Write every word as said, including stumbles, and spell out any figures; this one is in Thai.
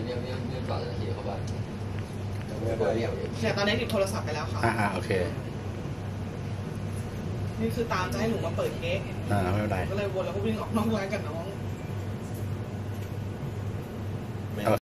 เนี่ยเนี่ยเนี่ยก่อนจะขี่เข้าบ้านเนี่ยตอนนี้หยิบโทรศัพท์ไปแล้วค่ะอ่าโอเคนี่คือตามจะให้หนูมาเปิดเค้กอ่าไม่เป็นไรก็เลยวนแล้วก็วิ่งออกนอกร้านกับน้อง